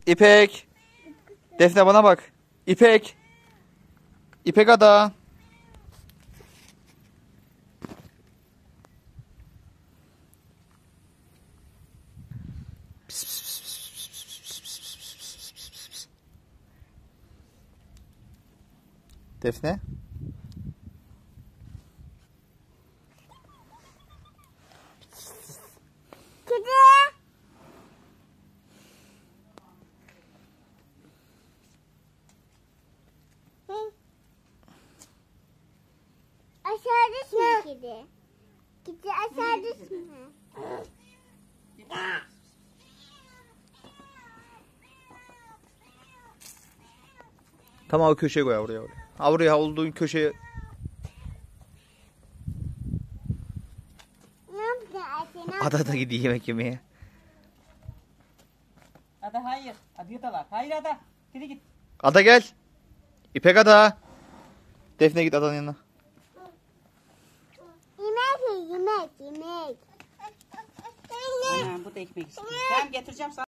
İpek. Defne bana bak. İpek. İpek ada. Defne. Kedi. Aşağı düşme kedi. Kedi aşağı düşme. Tamam o köşeye koy oraya. Ha buraya olduğun köşeye. Ne yaptın Ayşe? Ada da gidiyor yemek yemeye. Ada hayır. Ada yatalar. Hayır Ada. Geri git. Ada gel. İpek ada. Defne git adanın yanına. Yemek. Bu da ekmek istiyor. Tamam getireceğim sana.